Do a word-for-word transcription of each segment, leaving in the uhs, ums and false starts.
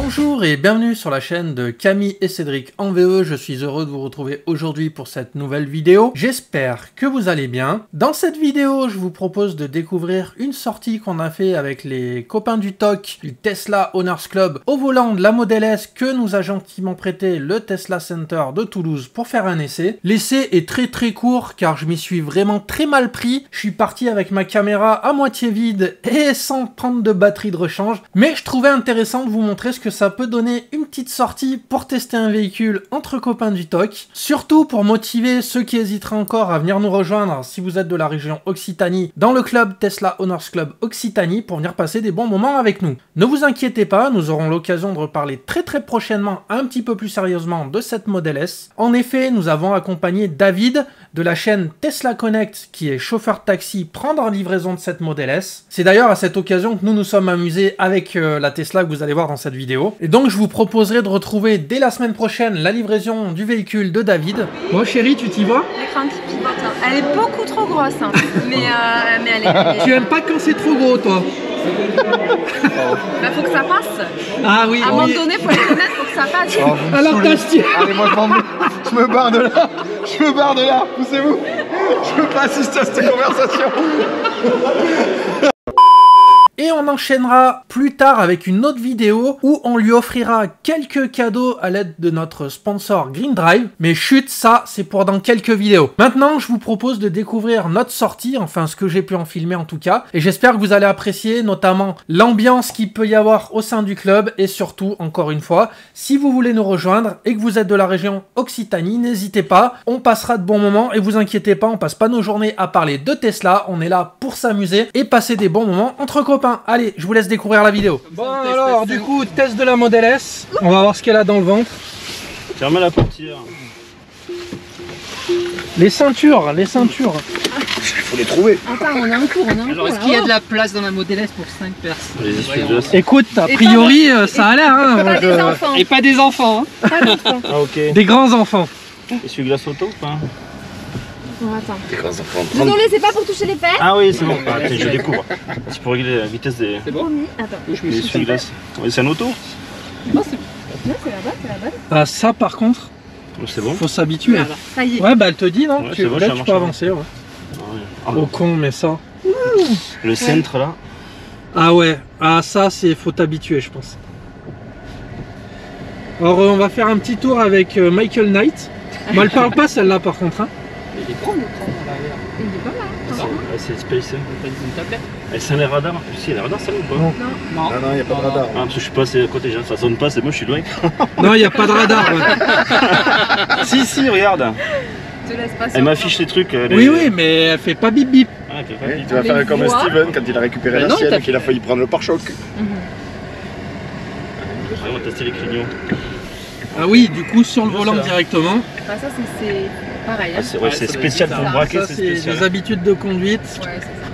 Bonjour et bienvenue sur la chaîne de Camille et Cédric en V E. Je suis heureux de vous retrouver aujourd'hui pour cette nouvelle vidéo. J'espère que vous allez bien. Dans cette vidéo, je vous propose de découvrir une sortie qu'on a fait avec les copains du T O C, du Tesla Owners Club, au volant de la Model S que nous a gentiment prêté le Tesla Center de Toulouse pour faire un essai. L'essai est très très court car je m'y suis vraiment très mal pris. Je suis parti avec ma caméra à moitié vide et sans prendre de batterie de rechange, mais je trouvais intéressant de vous montrer ce que ça peut donner une petite sortie pour tester un véhicule entre copains du T O C, surtout pour motiver ceux qui hésiteraient encore à venir nous rejoindre si vous êtes de la région Occitanie dans le club Tesla Owners Club Occitanie pour venir passer des bons moments avec nous. Ne vous inquiétez pas, nous aurons l'occasion de reparler très très prochainement un petit peu plus sérieusement de cette Model S. En effet, nous avons accompagné David de la chaîne Tesla Connect qui est chauffeur de taxi prendre en livraison de cette Model S. C'est d'ailleurs à cette occasion que nous nous sommes amusés avec euh, la Tesla que vous allez voir dans cette vidéo. Et donc je vous proposerai de retrouver dès la semaine prochaine la livraison du véhicule de David. Bon chérie, tu t'y vas? L'écran qui pivote, hein. Elle est beaucoup trop grosse, hein. mais, euh, mais elle est... Elle est... Tu aimes pas quand c'est trop gros toi? Bah faut que ça passe. Ah oui. À un moment oui. donné, faut être honnête, faut que ça passe. Oh, Alors t'as acheté. Allez, moi je m'en vais. Je me barre de là. Je me barre de là. Poussez-vous. Je veux pas assister à cette conversation. Et on enchaînera plus tard avec une autre vidéo où on lui offrira quelques cadeaux à l'aide de notre sponsor Green Drive. Mais chut, ça c'est pour dans quelques vidéos. Maintenant, je vous propose de découvrir notre sortie, enfin ce que j'ai pu en filmer en tout cas. Et j'espère que vous allez apprécier notamment l'ambiance qu'il peut y avoir au sein du club. Et surtout, encore une fois, si vous voulez nous rejoindre et que vous êtes de la région Occitanie, n'hésitez pas. On passera de bons moments et vous inquiétez pas, on passe pas nos journées à parler de Tesla. On est là pour s'amuser et passer des bons moments entre copains. Allez, je vous laisse découvrir la vidéo. Bon alors, du coup, test de la Model S. On va voir ce qu'elle a dans le ventre. Fermez la portière. Les ceintures, les ceintures. Il faut les trouver. Attends, on est en cours, on est en Alors, est-ce qu'il y a de la place dans la Model S pour cinq personnes? Les essuie-glaces. Écoute, a Et priori, euh, ça a l'air. Hein, Pas moi, des je- enfants. Et pas des enfants, hein. Pas d'enfants. Ah ok. Des grands enfants. Essuie-glace auto ou pas? Bon, attends. Des grands enfants. Ne nous laissez pas pour toucher les fesses. Ah oui, c'est bon. Ah, tiens, je découvre. C'est pour régler la vitesse des, C'est bon? Promis. Attends. Oui, je me des suis essuie-glaces. Oui, c'est un auto? Non, c'est la bonne, c'est la bonne. Ah, ça par contre, C'est bon? faut s'habituer. Voilà. Ça y est. Ouais, bah elle te dit, non? Ouais, tu, c'est bon, là, ça tu marche peux avant. avancer. Ouais. Ah, ouais. Ah, Oh con, mais ça. le centre là. Ah ouais, ah ça, c'est faut t'habituer, je pense. Alors, euh, on va faire un petit tour avec euh, Michael Knight. Moi, elle parle pas celle-là par contre. Hein. Il est grand le tronc à l'arrière. Il est pas mal. C'est Attends. ouais, c'est Space. hein. T'as une tablette? Et c'est un radar. Si, il y a un radar, ça ou pas? Non. Non. Non, non, il n'y a pas de radar. Ah, parce que je suis passé à côté, ça sonne pas, c'est moi, je suis loin. Non, il n'y a pas de radar. Ouais. si, si, regarde. Je te laisse passer. Elle m'affiche les trucs. euh, les- Oui, oui, mais elle fait pas bip bip. Ah, ok, Oui, ok. tu vas Les faire comme voix. Steven quand il a récupéré Mais la non, sienne t'as et qu'il a failli prendre le pare-choc. Mhm. Ouais, on va tester les clignons. Ah oui, du coup, sur le Non, volant c'est là. directement. Bah, ça, c'est- c'est pareil. Ah, Hein. c'est ouais, Ouais, c'est ça doit spécial être pour ça. braquer, Ça, c'est c'est spécial. des habitudes de conduite. Ouais, c'est ça.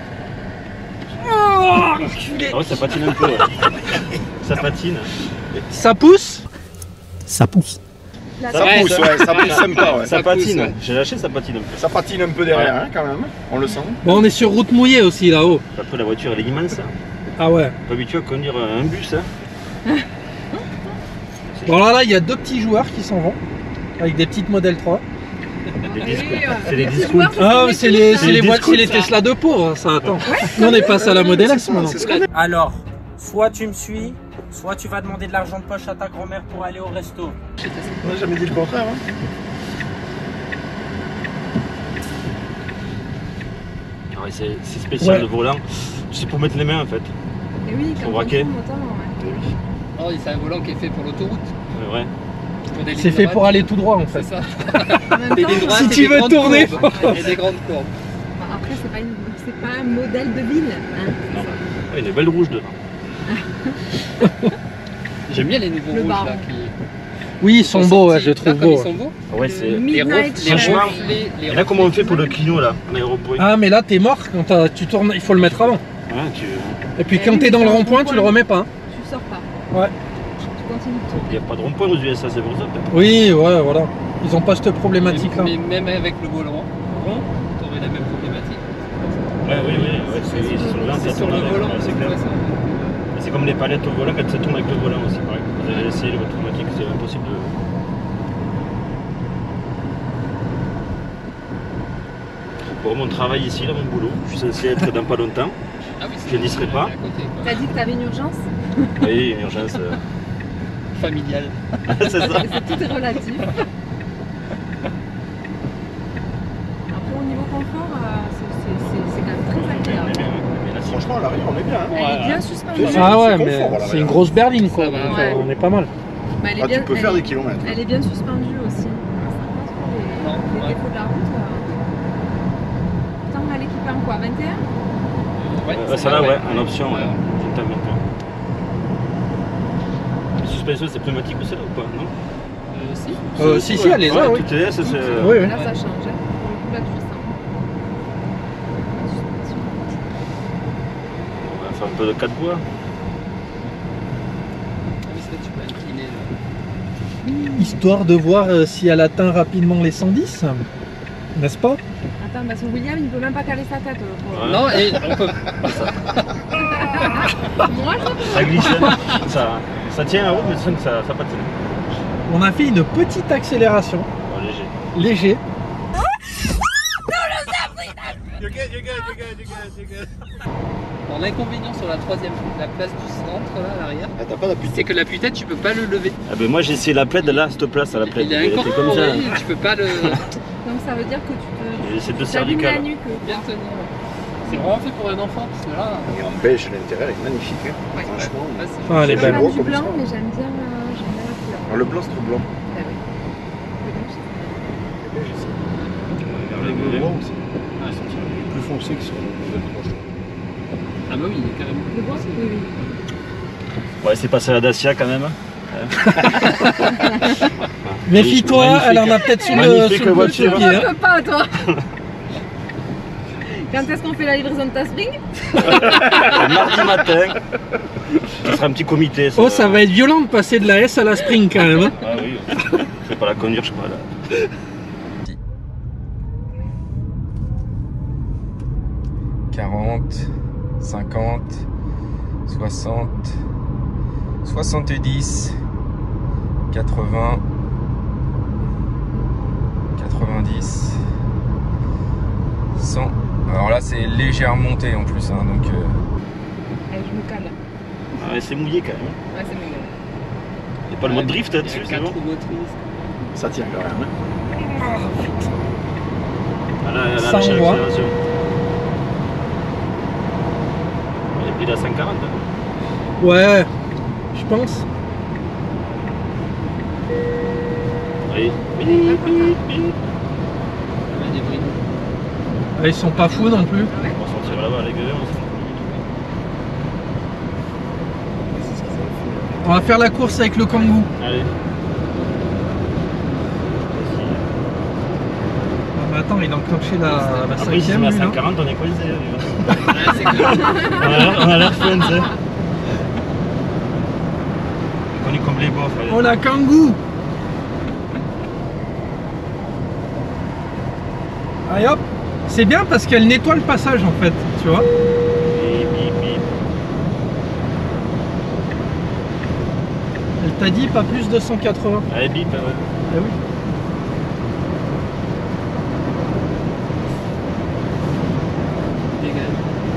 Oh, enculé. Ah ouais, ça patine un peu. ouais. Ça patine. Ça pousse? Ça pousse. Là, Ça Ouais, pousse, ça- ouais, ça pousse sympa, ouais. Ça Ça pousse, patine. ouais. J'ai lâché, ça patine un peu. Ça patine un peu derrière, hein, quand même. On le sent. Bon, on est sur route mouillée aussi là-haut. Après, la voiture, elle est immense. hein. Ah ouais. Pas habitué à conduire un bus. Hein. Bon, alors là, il y a deux petits joueurs qui s'en vont. Avec des petites Model trois. Des Oui, discours. ouais. C'est des Les discours. joueurs, Ah, mais c'est les, hein. c'est les, des voitures, c'est les scouts, ça. Tesla de pauvres, ça, attends. Nous, on est passé à la Model S maintenant. C'est ce qu'on Alors, soit tu me suis, soit tu vas demander de l'argent de poche à ta grand-mère pour aller au resto. On n'a jamais dit le contraire. Hein. Ouais, c'est c'est spécial Ouais. le volant. C'est pour mettre les mains en fait. Et oui, Pour comme braquer. on tourne, notamment, ouais. Oh, c'est un volant qui est fait pour l'autoroute. Ouais, ouais. Pour des C'est lignes fait droites. pour aller tout droit en fait. C'est ça. En même Des temps, lignes droites Si et tu des veux grandes tourner, courbes. Et des grandes courbes. bah, après, c'est pas, une... c'est pas un modèle de ville. Hein. Non. Ouais, il y a une belle rouge dedans. J'aime bien les nouveaux Le rouges baron. là. Qui... Oui, ils sont qui beaux, ouais, sortis. je les trouve Là, comme beaux. Ils sont beaux. Ah ouais, Le c'est. Les, Midnight refs- les Franchement, reflets. Les Et là, comment on fait pour le reflets. clignot là, en aéroport? Ah, mais là, t'es mort quand t'as- tu tournes, il faut le mettre avant. Ouais, tu. Et puis Eh quand oui, t'es mais dans le c'est un rond-point, tu le rond-point. remets pas. hein. Tu sors pas. Ouais. Tu continues de tourner. Il n'y a pas de rond-point aux U S A, c'est pour ça. peut-être. Oui, ouais, voilà. Ils ont pas cette problématique là. Mais même avec le volant rond, t'aurais la même problématique. Ouais, oui, oui, ouais, c'est c'est sur le volant, C'est ça sur tourne le avec, volant. ouais, c'est clair. Ouais, ça- C'est comme les palettes au volant, quand ça tourne avec le volant aussi, pareil. Vous avez essayé le automatique, c'est impossible de... Pour mon travail ici, là, mon boulot, je suis censé être dans pas longtemps. Ah oui, Je n'y serai pas. T'as dit que t'avais une urgence? Oui, une urgence. Euh... Familiale. c'est ça. Tout est relatif. Après, au niveau confort, euh, c'est- c'est c'est- c'est quand même très On est agréable. bien, mais là, Franchement, à l'arrière, on est bien. Hein. Elle est bien suspendue. C'est- Ah ouais, c'est mais confort, voilà, c'est une voilà. grosse berline quoi, Ça va, donc, ouais. euh, on est pas mal. Bah, elle est Ah, bien, tu peux elle faire est- des kilomètres. Elle est bien suspendue aussi. Les, Non, les ouais. défauts de la route. Euh... Putain, elle est équipée en quoi? vingt et un? Ouais, Euh, ça là, ouais, en option, ouais. J'ai le temps vingt et un. La suspension, c'est pneumatique ou c'est là ou pas, non? Euh, si. Euh, si, si, elle les a, Ouais, oui. tout est, ça, c'est... Oui, oui. Là, ça change. Hein. Pour le coup, là, tu le sens. La suspension. On va faire un peu de quatre bois. Ah oui, c'est vrai que tu peux incliner. là. Histoire de voir euh, si elle atteint rapidement les cent dix, n'est-ce pas? Attends, parce que William, il ne peut même pas caler sa tête. euh, pour- Ouais. Non, et on peut. Moi, je Ça glisse, hein. ça, ça tient la route, mais ça, ça, ça patine. On a fait une petite accélération, Bon, léger. léger. Alors, l'inconvénient sur la troisième, la place du centre, là, à l'arrière, Ah, t'as pas d'appui. c'est que l'appui-tête, tu peux pas le lever. Ah ben moi j'ai essayé la plaide là, cette place à la plaide. Il est Elle était comme ça. incorporé, tu peux pas le Donc, ça veut dire que tu te. J'ai essayé de t'allumes la cervicales. nuque. bien tenir. C'est vraiment fait pour un enfant, parce que là, Et en beige, l'intérieur est magnifique. Hein. Ouais. Franchement. là, c'est Ah, elle est J'ai belle. pas beau du comme blanc, ça. mais j'aime bien, euh, j'aime bien la couleur. Alors, le blanc, c'est trop blanc. Ah oui. Le beige, c'est- Le beige, c'est Le le bleu. bois aussi. Plus foncé que sur le modèle trois. Ah bah oui, il est carrément. Le bois, oui, oui. Ouais, c'est passé à la Dacia quand même. Méfie-toi, Magnifique. elle en a peut-être sous le, Magnifique sous le voiture. pied, On hein. peut pas, toi. Quand est-ce qu'on fait la livraison de ta spring? Mardi matin. Ça sera un petit comité. Oh, ça va être violent de passer de la S à la Spring quand même, hein. Ah oui. Je vais pas la conduire, je sais pas là. quarante, cinquante, soixante, soixante-dix, quatre-vingts, quatre-vingt-dix, cent. Alors là c'est légère montée en plus, hein, donc euh, Allez, je me cale. Ah ouais, c'est mouillé quand même. Ouais, c'est mignon. Il n'y a pas le mode drift là-dessus, c'est quatre bon? roues motrices. Ça tient quand même. Hein. Ah là, là, Ça lâché envoie. l'accélération. Il a pris la cent quarante. hein. Ouais, je pense. Oui. Il y a des bruits. Ah, ils sont pas fous non plus. On va sortir là-bas, les gueuleux, on s'en fout. On va faire la course avec le Kangoo. Allez. Ah, mais attends, il a enclenché la, la Après, si on cinquième, met à lui, là. cent quarante, on est coincé. hein, Ouais, c'est clair. On a l'air- on a l'air fun, tu sais. On est comme les bofs. allez. Oh, la Kangoo. Allez hop. C'est bien parce qu'elle nettoie le passage en fait, tu vois. Bip, bip, bip. Elle t'a dit pas plus de cent quatre-vingts. Allez, bip, ouais. Ah oui. Dégage.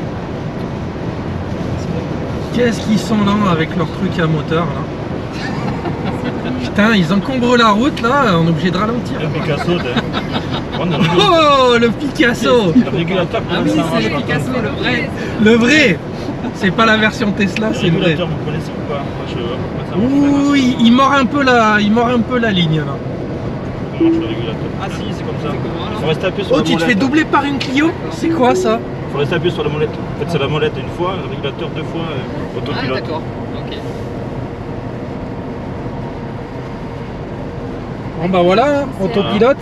Qu'est-ce qu'ils sont lents avec leur truc à moteur là. Putain, ils encombrent la route là, on est obligé de ralentir. Le Picasso, t'es. On a le Oh, le Picasso. régulateur. Ah oui, c'est le Picasso, le vrai. Le vrai. C'est pas la version Tesla, Le c'est le vrai. régulateur, vous connaissez ou pas? Moi, je vois pas ça marche. Ouh, il, il mord un peu la, il mord un peu la ligne là. Ça marche le régulateur. Ah si, c'est comme ça. Il faut rester appuyé sur Oh, la tu te molette. fais doubler par une Clio? C'est quoi ça? Il faut rester appuyé sur la molette. En fait, c'est la molette une fois, le régulateur deux fois, euh, Ah, autopilote. d'accord. Ok. Bon bah voilà, hein, autopilote.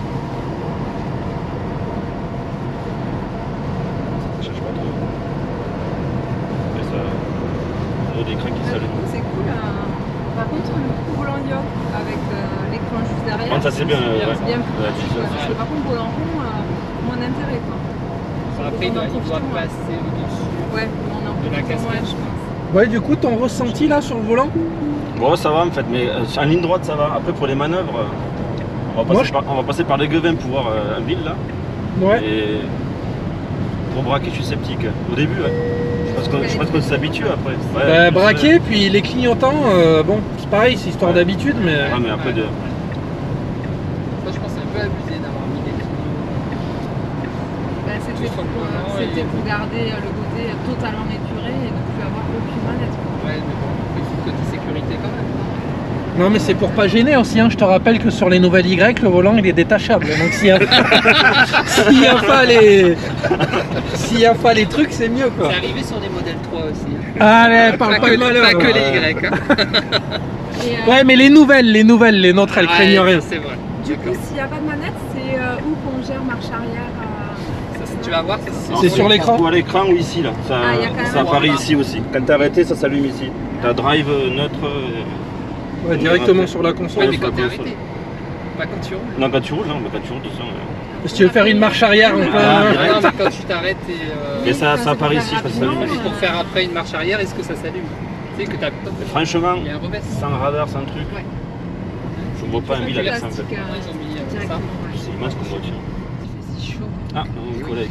Ça change pas trop. Mais ça. On a des crins qui s'allument. C'est cool. hein. Par contre, le coup volant yoke avec euh, l'écran juste derrière. Ah, ça, c'est bien, ouais. C'est bien plus Ouais, pratique, c'est ça, ouais, c'est parce que ça. par contre, volant rond, euh, moins d'intérêt quoi. Après, il doit, il doit Ouais. passer au-dessus. Ouais, on en De la profite casquette. moins, je pense. Ouais, du coup, ton ressenti là sur le volant? Bon, ça va en fait, mais euh, en ligne droite, ça va. Après, pour les manœuvres, euh, on, va passer Moi, je... par, on va passer par les Guevins pour voir euh, en ville là. Ouais. Et pour braquer, je suis sceptique. Au début, ouais. Je pense qu'on s'habitue après. Ouais, Bah, plus, braquer, euh... puis les clignotants, euh, bon, c'est pareil, c'est histoire ouais. d'habitude, mais... Ah, mais après, Ouais. de... Moi, je pense que c'est un peu abusé d'avoir mis des clignotants. Bah, c'était Juste pour, en euh, prenant et- c'était pour garder euh, le côté totalement épuré et ne plus avoir aucune manette. Ouais, mais bon, petit côté sécurité quand même. Non, mais c'est pour pas gêner aussi, hein. Je te rappelle que sur les nouvelles Y, le volant, il est détachable. Donc s'il y a, s'il y a pas les... S'il y a pas les trucs, c'est mieux, quoi. C'est arrivé sur des modèles trois aussi. Allez, parle pas, que, de malheur. pas que Ouais. les Y. Hein. Et, euh, Ouais, mais les nouvelles, les nouvelles, les nôtres, elles Ouais, craignent rien. C'est vrai. du coup, s'il n'y a pas de manette, c'est euh, où qu'on gère marche arrière euh, Ça, c'est- tu vas voir, ça, C'est sur l'écran. Ou à l'écran ou ici là. Ça, Ah, y a quand même ça un apparaît bras. ici aussi. Quand t'es arrêté, ça s'allume ici. T'as drive euh, neutre. euh, Ouais, directement Ouais, sur la Ouais, console. mais quand t'es Ouais, arrêté. Pas quand tu roules. Non, quand tu roules, non, mais quand tu roules, de toute façon. euh, Si tu veux faire une marche arrière en Ah, plein... Ah direct. non, mais quand tu t'arrêtes et. euh, Et ça, ça, ça c'est pour apparaît faire ici, je sais pas si ça rapidement, allume. et pour faire après une marche arrière, est-ce que ça s'allume? Tu sais que t'as. Franchement, Il y a un revers. sans radar, sans truc, Ouais. je vois pas un ville avec ça en fait. plastique, euh, Ils ont mis euh, ça. directement, ouais. C'est immense comme voiture. C'est chaud. Ah, mon collègue.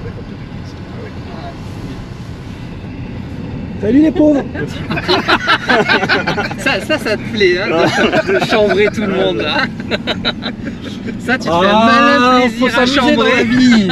Salut les pauvres. Ça, ça, ça te plaît, hein, de, de chambrer tout le monde. Hein. Ça, tu te fais un Ah, malin faut plaisir à s'amuser dans la chambrer. vie.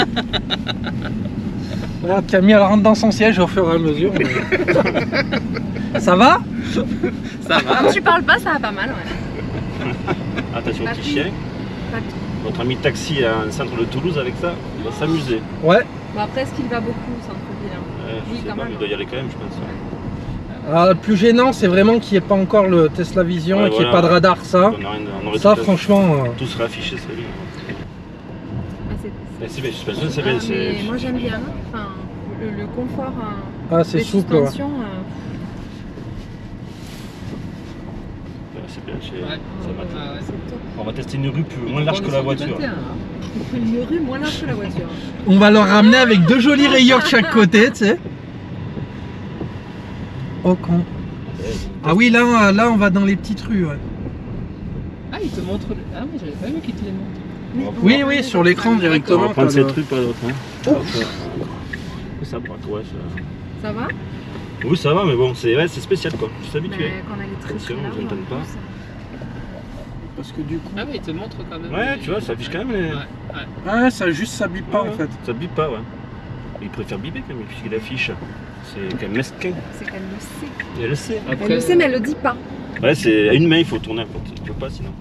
Voilà, Camille, elle rentre dans son siège au fur et à mesure. mais- Ça va? Ça va. Quand tu parles pas, ça va pas mal, ouais. Attention au petit Papy. chien. Papy. Notre ami taxi à un centre de Toulouse avec ça, il va s'amuser. Ouais. Bon, après, est-ce qu'il va beaucoup au centre-ville hein Ouais, je Oui, sais quand pas, même. mais il doit y aller quand même, je pense. Alors, le plus gênant, c'est vraiment qu'il n'y ait pas encore le Tesla Vision Ouais, et qu'il n'y ait voilà. pas de radar, ça. On, a rien- on aurait Ça, tout, franchement... euh, tout serait affiché, c'est lui. Ah, c'est- Mais c'est bien, je pense que c'est Ah, bien. mais c'est- moi, j'aime bien. Enfin, le, le confort hein, Ah, c'est des souple, ouais. suspensions. euh, Ouais, c'est bien, c'est- Ouais. ça va. Ah, ouais. c'est top. On va tester une rue plus, moins On large est que sur la du voiture. vingt et un, hein. Une rue moins large que la voiture. On va leur ramener avec deux jolis rayures de chaque côté, tu sais. Oh con. Ah oui, là, là, on va dans les petites rues, ouais. Ah, il te montre. le- Ah, oui, j'avais pas vu qu'il te les montre. Oui, oui, sur l'écran On directement. va prendre t'as cette le- rue par l'autre. Hein. Ça braque, ouais. Ça... Ça va Oui, ça va, mais bon, c'est ouais, c'est spécial quoi. Je suis habitué. Mais quand on a les traits Attention, très larges, je n'entends en pas. plus, Parce que du coup... Ah, oui, il te montre quand même. Ouais, tu vois, ça affiche quand même. Les... Ouais, ouais. Ah, ça juste, ça bip pas, Ouais, en fait. Ça bip pas, ouais. Il préfère biper quand même, puisqu'il affiche. C'est quand même mesquin. c'est qu'elle le sait. Et elle le sait. Elle Après, le sait, mais elle le dit pas. Ouais, c'est à une main, il faut tourner en fait. Tu peux pas sinon.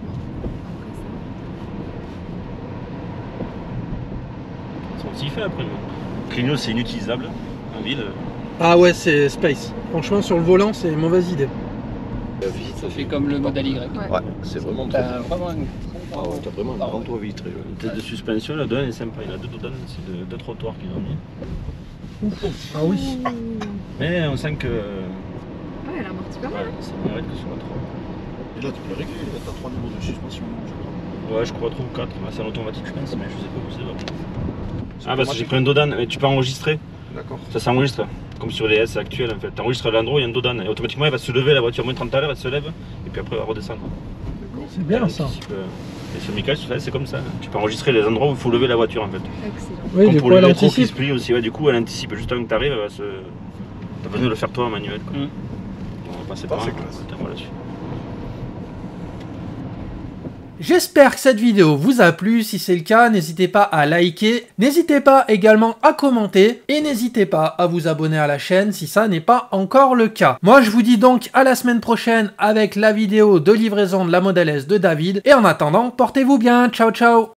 On s'y fait après. Mais... Clignot, c'est inutilisable en ville. Ah ouais, c'est Space. Franchement, sur le volant, c'est une mauvaise idée. Ça fait comme le modèle Y. Ouais. Ouais, c'est vraiment trop. T'as vraiment une. Ah ouais, t'as vraiment un grand toit vitré. Une tête de suspension, la donne est sympa. Il y en a deux dodanes, c'est deux, deux trottoirs qu'ils ont mis. Ah oui. Mais on sent que. Ouais, elle amortit pas Ouais, mal. ça mérite que ce soit trop. Et là, tu peux le régler, là, t'as trois niveaux de suspension, je crois. Ouais, je crois trois ou quatre. C'est un automatique, je pense, mais je sais pas où c'est. là. C'est Ah, parce que j'ai automatique. pris un dodan, mais tu peux enregistrer. D'accord. Ça s'enregistre, comme sur les S actuels en fait. Tu enregistres l'endroit, il y a un dodan. Et automatiquement, elle va se lever, la voiture, moins trente à l'heure, elle se lève. Et puis après, elle va redescendre. C'est bien, Elle ça. anticipe, euh, Et sur Michael, c'est comme ça. Tu peux enregistrer les endroits où il faut lever la voiture en fait. Excellent. Oui, Comme du pour coup, le elle métro qui se anticipe. plie aussi, ouais, du coup elle anticipe juste avant que tu arrives, elle va se. T'as besoin de le faire toi en manuel quoi. Mm. On va passer Ah, par c'est là, classe. on va là-dessus. J'espère que cette vidéo vous a plu. Si c'est le cas, n'hésitez pas à liker. N'hésitez pas également à commenter. Et n'hésitez pas à vous abonner à la chaîne si ça n'est pas encore le cas. Moi, je vous dis donc à la semaine prochaine avec la vidéo de livraison de la Model S de David. Et en attendant, portez-vous bien. Ciao, ciao.